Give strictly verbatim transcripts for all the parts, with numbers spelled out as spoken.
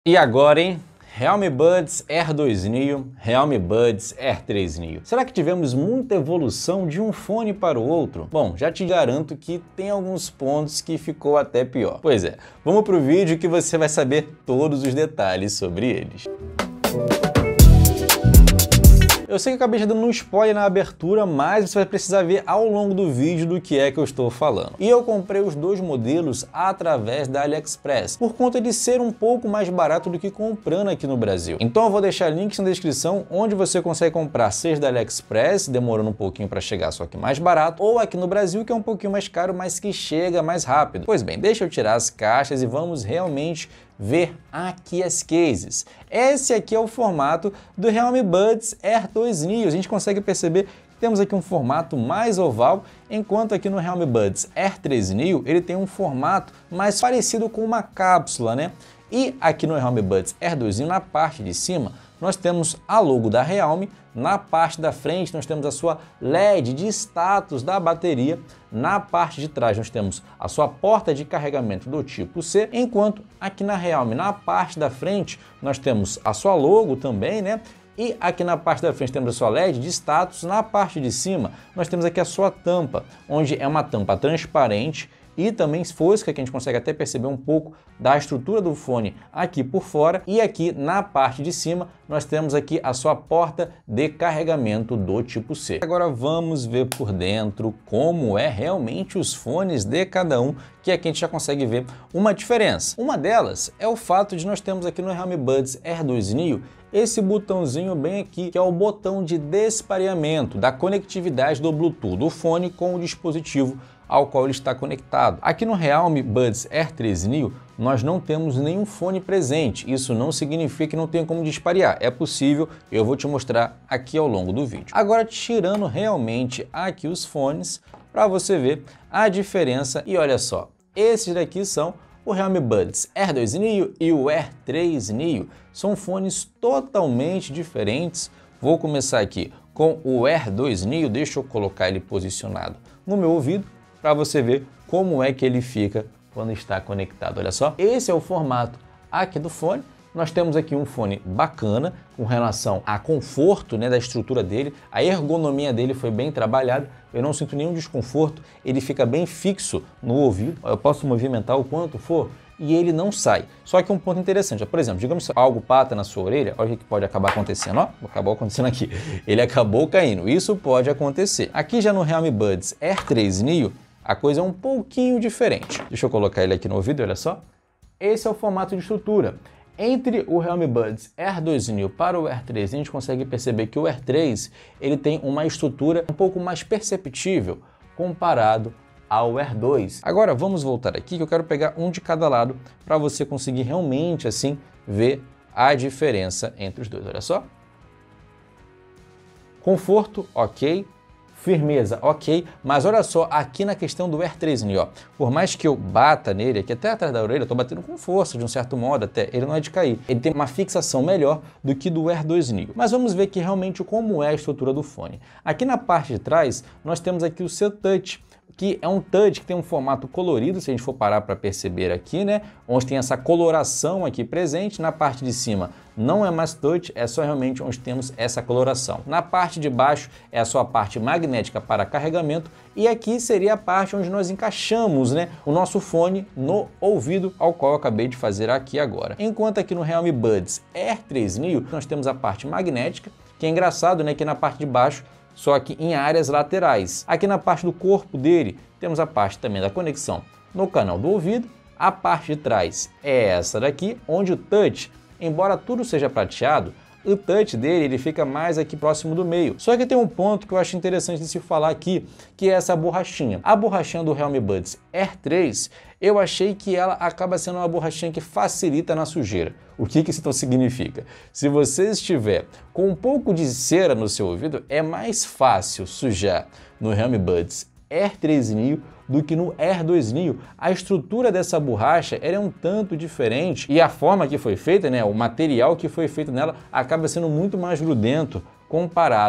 E agora, hein? Realme Buds R dois Neo, Realme Buds R três Neo. Será que tivemos muita evolução de um fone para o outro? Bom, já te garanto que tem alguns pontos que ficou até pior. Pois é, vamos pro vídeo que você vai saber todos os detalhes sobre eles. Eu sei que eu acabei já dando um spoiler na abertura, mas você vai precisar ver ao longo do vídeo do que é que eu estou falando. E eu comprei os dois modelos através da AliExpress, por conta de ser um pouco mais barato do que comprando aqui no Brasil. Então eu vou deixar links na descrição onde você consegue comprar, seja da AliExpress, demorando um pouquinho para chegar, só que mais barato, ou aqui no Brasil, que é um pouquinho mais caro, mas que chega mais rápido. Pois bem, deixa eu tirar as caixas e vamos realmente ver aqui as cases. Esse aqui é o formato do Realme Buds R dois Neo. A gente consegue perceber que temos aqui um formato mais oval, enquanto aqui no Realme Buds R três Neo ele tem um formato mais parecido com uma cápsula, né? E aqui no Realme Buds R dois Neo, na parte de cima, nós temos a logo da Realme. Na parte da frente nós temos a sua L E D de status da bateria. Na parte de trás nós temos a sua porta de carregamento do tipo C, enquanto aqui na Realme, na parte da frente, nós temos a sua logo também, né? E aqui na parte da frente temos a sua L E D de status. Na parte de cima nós temos aqui a sua tampa, onde é uma tampa transparente e também fosca, que a gente consegue até perceber um pouco da estrutura do fone aqui por fora. E aqui na parte de cima nós temos aqui a sua porta de carregamento do tipo C. Agora vamos ver por dentro como é realmente os fones de cada um, que aqui a gente já consegue ver uma diferença. Uma delas é o fato de nós termos aqui no Realme Buds R dois Neo esse botãozinho bem aqui, que é o botão de despareamento da conectividade do Bluetooth do fone com o dispositivo ao qual ele está conectado. Aqui no Realme Buds R três Neo nós não temos nenhum fone presente. Isso não significa que não tem como disparear. É possível, eu vou te mostrar aqui ao longo do vídeo. Agora, tirando realmente aqui os fones, para você ver a diferença. E olha só, esses daqui são o Realme Buds R dois Neo e o R três Neo. São fones totalmente diferentes. Vou começar aqui com o R dois Neo. Deixa eu colocar ele posicionado no meu ouvido para você ver como é que ele fica quando está conectado. Olha só, esse é o formato aqui do fone. Nós temos aqui um fone bacana com relação a conforto, né, da estrutura dele. A ergonomia dele foi bem trabalhada. Eu não sinto nenhum desconforto. Ele fica bem fixo no ouvido. Eu posso movimentar o quanto for e ele não sai. Só que um ponto interessante, por exemplo, digamos que algo pata na sua orelha, olha o que pode acabar acontecendo, ó, acabou acontecendo aqui. Ele acabou caindo. Isso pode acontecer. Aqui já no Realme Buds R três Neo, a coisa é um pouquinho diferente. Deixa eu colocar ele aqui no ouvido, olha só. Esse é o formato de estrutura. Entre o Realme Buds R dois Neo para o R três, a gente consegue perceber que o R três ele tem uma estrutura um pouco mais perceptível comparado ao R dois. Agora vamos voltar aqui que eu quero pegar um de cada lado para você conseguir realmente assim ver a diferença entre os dois. Olha só. Conforto, ok. Firmeza, ok, mas olha só, aqui na questão do R três Neo, ó, por mais que eu bata nele, aqui até atrás da orelha, eu tô batendo com força, de um certo modo até, ele não é de cair. Ele tem uma fixação melhor do que do R dois Neo. Mas vamos ver aqui realmente como é a estrutura do fone. Aqui na parte de trás, nós temos aqui o seu touch, que é um touch que tem um formato colorido, se a gente for parar para perceber aqui, né? Onde tem essa coloração aqui presente. Na parte de cima não é mais touch, é só realmente onde temos essa coloração. Na parte de baixo é a sua parte magnética para carregamento e aqui seria a parte onde nós encaixamos, né, o nosso fone no ouvido, ao qual eu acabei de fazer aqui agora. Enquanto aqui no Realme Buds R três Neo nós temos a parte magnética, que é engraçado, né, que na parte de baixo só que em áreas laterais. Aqui na parte do corpo dele, temos a parte também da conexão no canal do ouvido. A parte de trás é essa daqui, onde o touch, embora tudo seja prateado, o touch dele ele fica mais aqui próximo do meio. Só que tem um ponto que eu acho interessante de se falar aqui, que é essa borrachinha. A borrachinha do Realme Buds R três, eu achei que ela acaba sendo uma borrachinha que facilita na sujeira. O que que isso então significa? Se você estiver com um pouco de cera no seu ouvido, é mais fácil sujar no Realme Buds R três Neo do que no R dois Neo. A estrutura dessa borracha ela é um tanto diferente e a forma que foi feita, né, o material que foi feito nela acaba sendo muito mais grudento comparado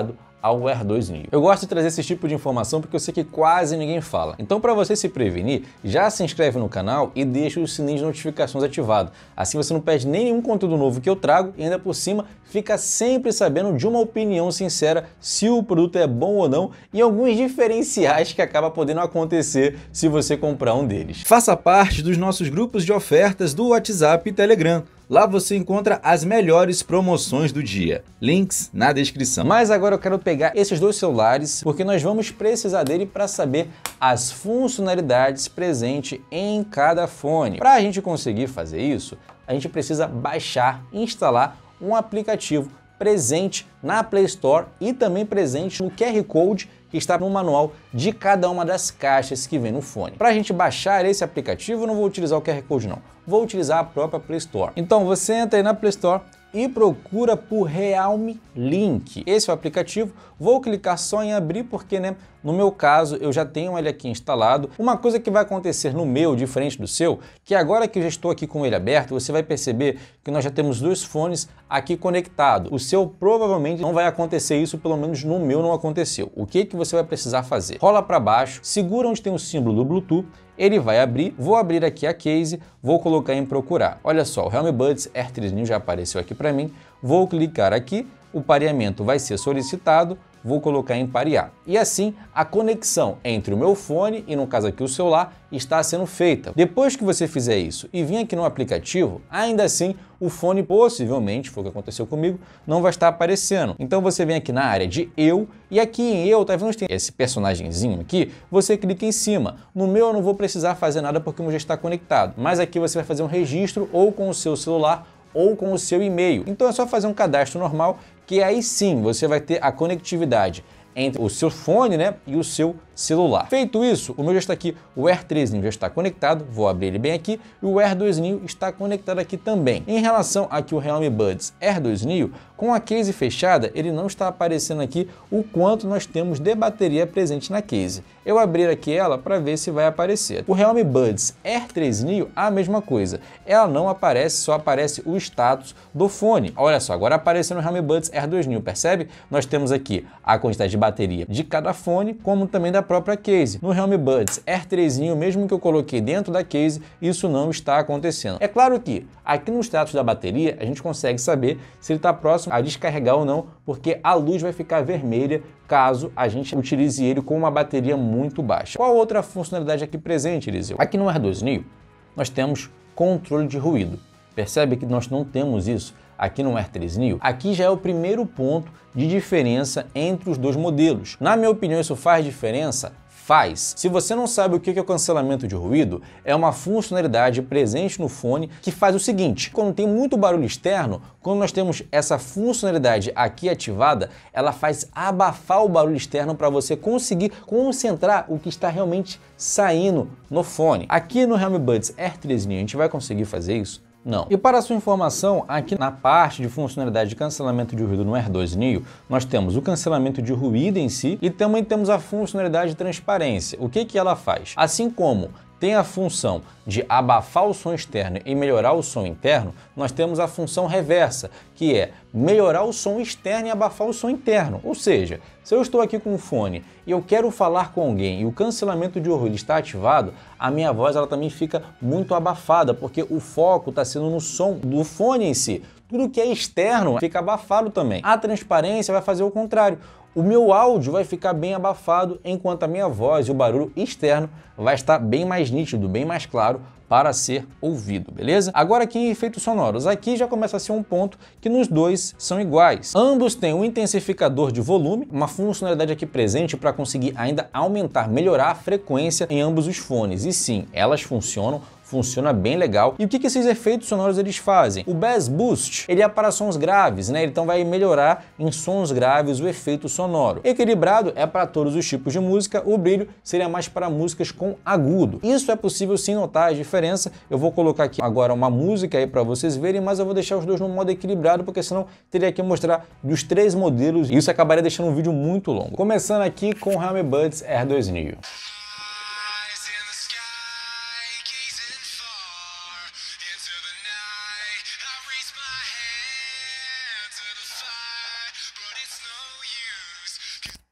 ao Air dois Neo. Eu gosto de trazer esse tipo de informação porque eu sei que quase ninguém fala. Então, para você se prevenir, já se inscreve no canal e deixa o sininho de notificações ativado. Assim você não perde nenhum conteúdo novo que eu trago e ainda por cima fica sempre sabendo de uma opinião sincera se o produto é bom ou não e alguns diferenciais que acaba podendo acontecer se você comprar um deles. Faça parte dos nossos grupos de ofertas do WhatsApp e Telegram. Lá você encontra as melhores promoções do dia. Links na descrição. Mas agora eu quero pegar esses dois celulares porque nós vamos precisar dele para saber as funcionalidades presentes em cada fone. Para a gente conseguir fazer isso, a gente precisa baixar e instalar um aplicativo presente na Play Store e também presente no Q R Code que está no manual de cada uma das caixas que vem no fone. Para a gente baixar esse aplicativo, eu não vou utilizar o Q R Code não, vou utilizar a própria Play Store. Então você entra aí na Play Store e procura por Realme Link. Esse é o aplicativo, vou clicar só em abrir porque, né, no meu caso, eu já tenho ele aqui instalado. Uma coisa que vai acontecer no meu, diferente do seu, que agora que eu já estou aqui com ele aberto, você vai perceber que nós já temos dois fones aqui conectados. O seu provavelmente não vai acontecer isso, pelo menos no meu não aconteceu. O que que você vai precisar fazer? Rola para baixo, segura onde tem o símbolo do Bluetooth, ele vai abrir, vou abrir aqui a case, vou colocar em procurar. Olha só, o Realme Buds Air três Neo já apareceu aqui para mim, vou clicar aqui, o pareamento vai ser solicitado, vou colocar em parear. E assim, a conexão entre o meu fone e, no caso aqui, o celular, está sendo feita. Depois que você fizer isso e vir aqui no aplicativo, ainda assim, o fone possivelmente, foi o que aconteceu comigo, não vai estar aparecendo. Então você vem aqui na área de Eu, e aqui em Eu, tá vendo onde tem esse personagemzinho aqui? Você clica em cima. No meu eu não vou precisar fazer nada porque o meu já está conectado, mas aqui você vai fazer um registro ou com o seu celular ou com o seu e-mail. Então é só fazer um cadastro normal, que aí sim você vai ter a conectividade entre o seu fone, né, e o seu celular. Feito isso, o meu já está aqui, o Air três Neo já está conectado, vou abrir ele bem aqui, e o Air dois Neo está conectado aqui também. Em relação aqui o Realme Buds Air dois Neo, com a case fechada, ele não está aparecendo aqui o quanto nós temos de bateria presente na case. Eu abrir aqui ela para ver se vai aparecer. O Realme Buds Air três Neo, a mesma coisa. Ela não aparece, só aparece o status do fone. Olha só, agora apareceu no Realme Buds Air dois Neo, percebe? Nós temos aqui a quantidade de bateria de cada fone, como também da própria case. No Realme Buds Air três Neo, mesmo que eu coloquei dentro da case, isso não está acontecendo. É claro que aqui no status da bateria, a gente consegue saber se ele está próximo a descarregar ou não, porque a luz vai ficar vermelha caso a gente utilize ele com uma bateria muito baixa. Qual outra funcionalidade aqui presente, Eliseu? Aqui no Air dois Neo, nós temos controle de ruído. Percebe que nós não temos isso aqui no Air três Neo? Aqui já é o primeiro ponto de diferença entre os dois modelos. Na minha opinião, isso faz diferença? Faz. Se você não sabe o que é o cancelamento de ruído, é uma funcionalidade presente no fone que faz o seguinte: quando tem muito barulho externo, quando nós temos essa funcionalidade aqui ativada, ela faz abafar o barulho externo para você conseguir concentrar o que está realmente saindo no fone. Aqui no Realme Buds Air três Neo a gente vai conseguir fazer isso? Não. E para a sua informação, aqui na parte de funcionalidade de cancelamento de ruído no Air dois Neo, nós temos o cancelamento de ruído em si e também temos a funcionalidade de transparência. O que que ela faz? Assim como tem a função de abafar o som externo e melhorar o som interno, nós temos a função reversa, que é melhorar o som externo e abafar o som interno. Ou seja, se eu estou aqui com um fone e eu quero falar com alguém e o cancelamento de ruído está ativado, a minha voz ela também fica muito abafada, porque o foco está sendo no som do fone em si. Tudo que é externo fica abafado também. A transparência vai fazer o contrário. O meu áudio vai ficar bem abafado, enquanto a minha voz e o barulho externo vai estar bem mais nítido, bem mais claro para ser ouvido, beleza? Agora aqui em efeitos sonoros, aqui já começa a ser um ponto que nos dois são iguais. Ambos têm um intensificador de volume, uma funcionalidade aqui presente para conseguir ainda aumentar, melhorar a frequência em ambos os fones. E sim, elas funcionam, funciona bem legal. E o que que esses efeitos sonoros eles fazem? O Bass Boost, ele é para sons graves, né? Então vai melhorar em sons graves o efeito sonoro. Equilibrado é para todos os tipos de música, o brilho seria mais para músicas com agudo. Isso é possível sim notar a diferença. Eu vou colocar aqui agora uma música aí para vocês verem, mas eu vou deixar os dois no modo equilibrado, porque senão teria que mostrar dos três modelos e isso acabaria deixando um vídeo muito longo. Começando aqui com o Realme Buds Air dois Neo.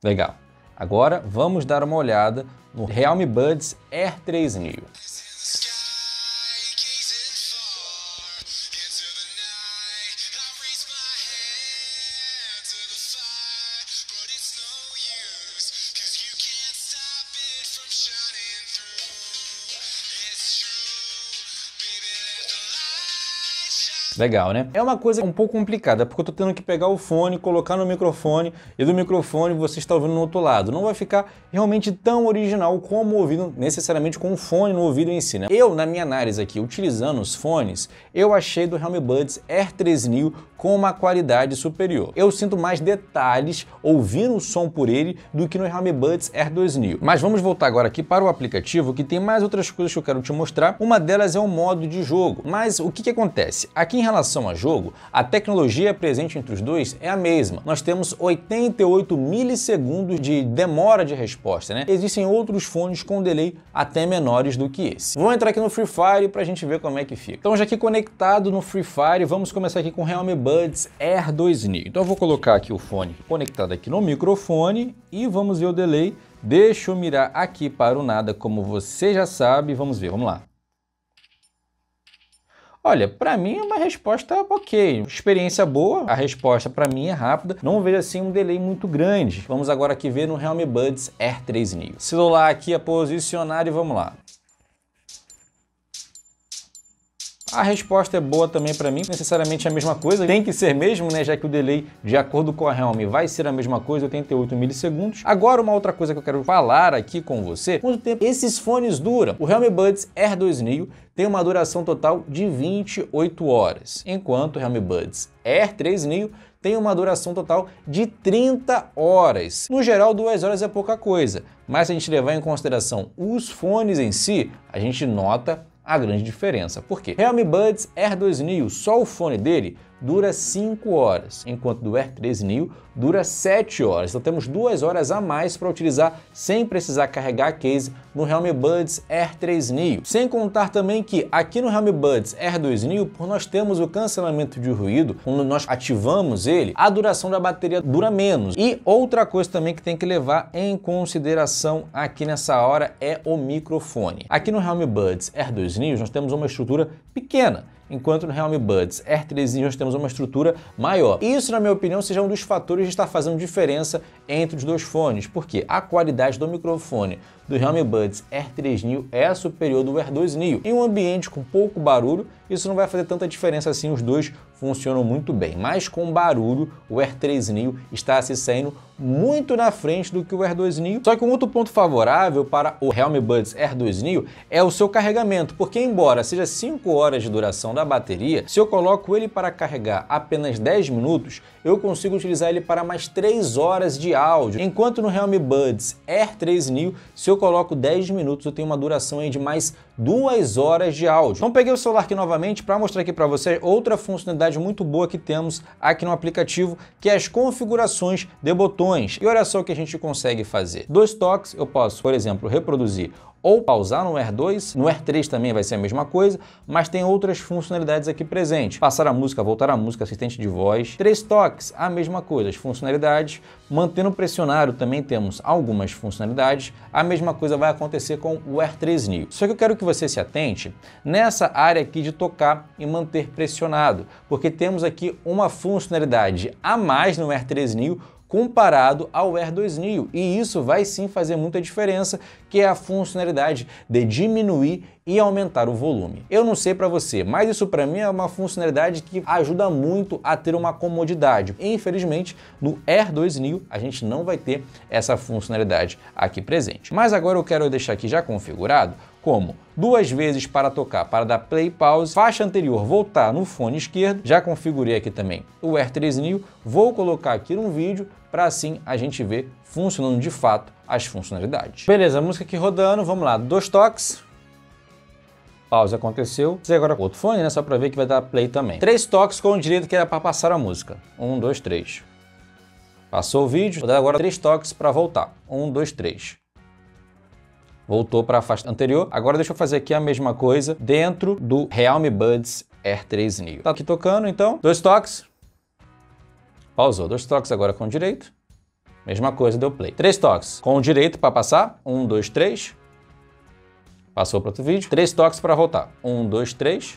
Legal. Agora vamos dar uma olhada no Realme Buds R três mil. Legal, né? É uma coisa um pouco complicada, porque eu tô tendo que pegar o fone, colocar no microfone, e do microfone você está ouvindo no outro lado. Não vai ficar realmente tão original como ouvindo necessariamente com o fone no ouvido em si, né? Eu, na minha análise aqui, utilizando os fones, eu achei do Realme Buds R três mil com uma qualidade superior. Eu sinto mais detalhes ouvindo o som por ele do que no Realme Buds R dois mil. Mas vamos voltar agora aqui para o aplicativo, que tem mais outras coisas que eu quero te mostrar. Uma delas é o modo de jogo. Mas o que que acontece? Aqui em relação a jogo, a tecnologia presente entre os dois é a mesma. Nós temos oitenta e oito milissegundos de demora de resposta, né? Existem outros fones com delay até menores do que esse. Vou entrar aqui no Free Fire para a gente ver como é que fica. Então já aqui conectado no Free Fire, vamos começar aqui com o Realme Buds R dois mil. Então eu vou colocar aqui o fone conectado aqui no microfone e vamos ver o delay. Deixa eu mirar aqui para o nada, como você já sabe. Vamos ver, vamos lá. Olha, para mim é uma resposta ok, experiência boa, a resposta para mim é rápida, não vejo assim um delay muito grande. Vamos agora aqui ver no Realme Buds R três mil. Celular aqui é posicionado e vamos lá. A resposta é boa também para mim, necessariamente a mesma coisa, tem que ser mesmo, né, já que o delay, de acordo com a Realme, vai ser a mesma coisa, oitenta e oito milissegundos. Agora, uma outra coisa que eu quero falar aqui com você, quanto tempo esses fones duram? O Realme Buds R dois mil tem uma duração total de vinte e oito horas, enquanto o Realme Buds R três mil tem uma duração total de trinta horas. No geral, duas horas é pouca coisa, mas se a gente levar em consideração os fones em si, a gente nota a grande diferença. Por quê? Realme Buds R dois mil, só o fone dele dura cinco horas, enquanto do R três mil dura sete horas. Então temos duas horas a mais para utilizar sem precisar carregar a case no Realme Buds R três mil. Sem contar também que aqui no Realme Buds R dois mil, por nós temos o cancelamento de ruído, quando nós ativamos ele, a duração da bateria dura menos. E outra coisa também que tem que levar em consideração aqui nessa hora é o microfone. Aqui no Realme Buds R dois mil nós temos uma estrutura pequena, enquanto no Realme Buds R três mil nós temos uma estrutura maior. Isso, na minha opinião, seja um dos fatores de estar fazendo diferença entre os dois fones, porque a qualidade do microfone do Realme Buds R três mil é superior do R dois mil. Em um ambiente com pouco barulho, isso não vai fazer tanta diferença assim, os dois funcionam muito bem, mas com barulho o R três mil está se saindo muito na frente do que o R dois mil. Só que um outro ponto favorável para o Realme Buds R dois mil é o seu carregamento, porque embora seja cinco horas de duração da bateria, se eu coloco ele para carregar apenas dez minutos, eu consigo utilizar ele para mais três horas de áudio, enquanto no Realme Buds R três mil, se eu coloco dez minutos, eu tenho uma duração aí de mais duas horas de áudio. Então peguei o celular aqui novamente para mostrar aqui para vocês outra funcionalidade muito boa que temos aqui no aplicativo, que é as configurações de botões. E olha só o que a gente consegue fazer. Dois toques, eu posso, por exemplo, reproduzir ou pausar no R dois, no R três também vai ser a mesma coisa, mas tem outras funcionalidades aqui presentes. Passar a música, voltar a música, assistente de voz. Três toques, a mesma coisa, as funcionalidades. Mantendo pressionado também temos algumas funcionalidades. A mesma coisa vai acontecer com o R três mil. Só que eu quero que você se atente nessa área aqui de tocar e manter pressionado, porque temos aqui uma funcionalidade a mais no R três mil comparado ao R dois mil, e isso vai sim fazer muita diferença, que é a funcionalidade de diminuir e aumentar o volume. Eu não sei para você, mas isso para mim é uma funcionalidade que ajuda muito a ter uma comodidade. Infelizmente, no R dois mil a gente não vai ter essa funcionalidade aqui presente. Mas agora eu quero deixar aqui já configurado como duas vezes para tocar, para dar play e pause, faixa anterior voltar no fone esquerdo, já configurei aqui também o R três mil, vou colocar aqui no vídeo para assim a gente ver funcionando de fato as funcionalidades. Beleza, a música aqui rodando, vamos lá, dois toques, pause aconteceu, e agora outro fone, né, só para ver que vai dar play também. Três toques com o direito que era para passar a música, um, dois, três. Passou o vídeo, vou dar agora três toques para voltar, um, dois, três. Voltou para a faixa anterior. Agora deixa eu fazer aqui a mesma coisa dentro do Realme Buds R três mil. Tá aqui tocando, então. Dois toques. Pausou. Dois toques agora com o direito. Mesma coisa, deu play. Três toques. Com o direito para passar. Um, dois, três. Passou para outro vídeo. Três toques para voltar. Um, dois, três.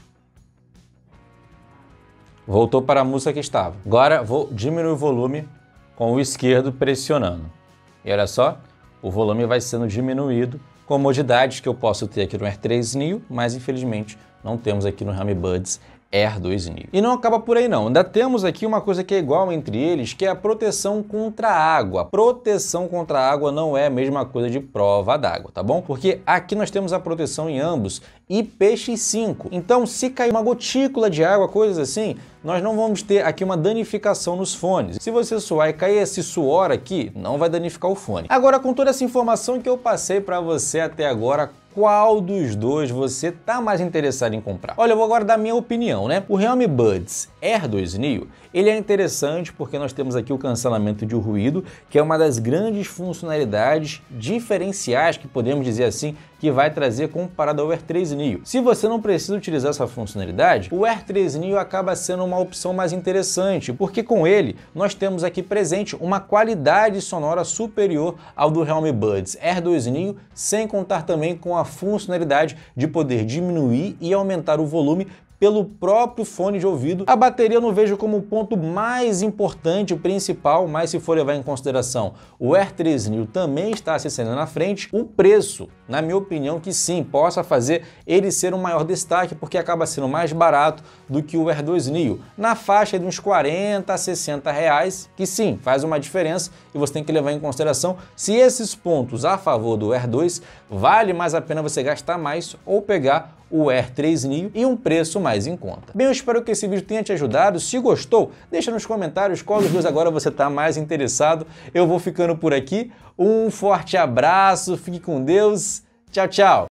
Voltou para a música que estava. Agora vou diminuir o volume com o esquerdo pressionando. E olha só, o volume vai sendo diminuído. Comodidades que eu posso ter aqui no Air três Neo, mas infelizmente não temos aqui no Realme Buds Air dois Neo. E não acaba por aí não, ainda temos aqui uma coisa que é igual entre eles, que é a proteção contra a água. Proteção contra a água não é a mesma coisa de prova d'água, tá bom? Porque aqui nós temos a proteção em ambos I P X cinco. Então, se cair uma gotícula de água, coisas assim, nós não vamos ter aqui uma danificação nos fones. Se você suar e cair esse suor aqui, não vai danificar o fone. Agora, com toda essa informação que eu passei para você até agora, qual dos dois você tá mais interessado em comprar? Olha, eu vou agora dar minha opinião, né? O Realme Buds Air dois Neo, ele é interessante porque nós temos aqui o cancelamento de ruído, que é uma das grandes funcionalidades diferenciais, que podemos dizer assim, que vai trazer comparado ao Air três Neo. Se você não precisa utilizar essa funcionalidade, o Air três Neo acaba sendo uma opção mais interessante, porque com ele nós temos aqui presente uma qualidade sonora superior ao do Realme Buds Air dois Neo, sem contar também com a funcionalidade de poder diminuir e aumentar o volume pelo próprio fone de ouvido. A bateria eu não vejo como o ponto mais importante, o principal, mas se for levar em consideração o Air três Neo também está se saindo na frente, o preço, na minha opinião, que sim, possa fazer ele ser um maior destaque, porque acaba sendo mais barato do que o Air dois Neo, na faixa de uns quarenta a sessenta reais, que sim, faz uma diferença e você tem que levar em consideração se esses pontos a favor do Air dois vale mais a pena você gastar mais ou pegar o Air três Neo e um preço mais em conta. Bem, eu espero que esse vídeo tenha te ajudado. Se gostou, deixa nos comentários qual dos dois agora você está mais interessado. Eu vou ficando por aqui. Um forte abraço, fique com Deus. Tchau, tchau!